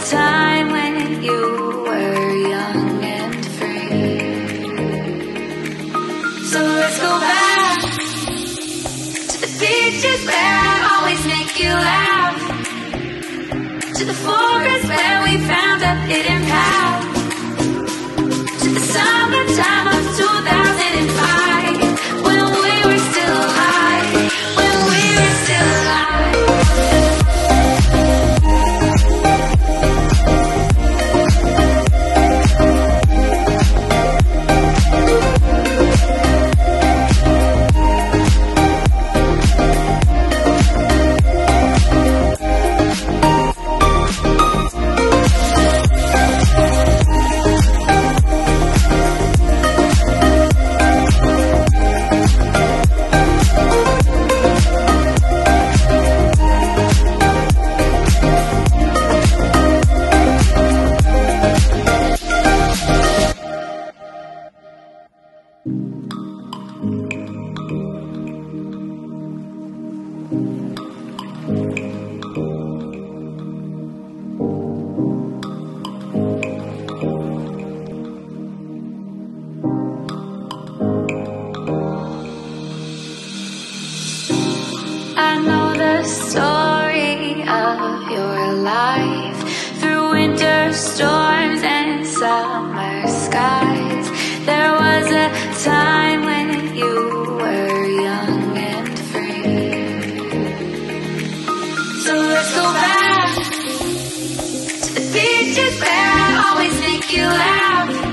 time when you were young and free. So let's go back to the beaches where I always make you laugh, to the forest where we found a hidden path, to the summertime of 2005, when we were still alive, when we were still alive. I know the story of your life, through winter storms and summer skies. There was a time when you were young and free. So let's go back to the beaches where I always make you laugh,